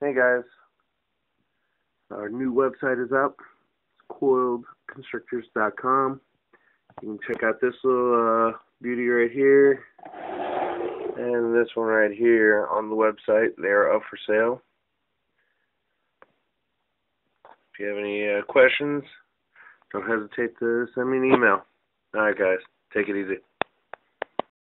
Hey guys, our new website is up. It's coiledconstrictors.com. You can check out this little beauty right here and this one right here on the website. They are up for sale. If you have any questions, don't hesitate to send me an email. Alright guys, take it easy.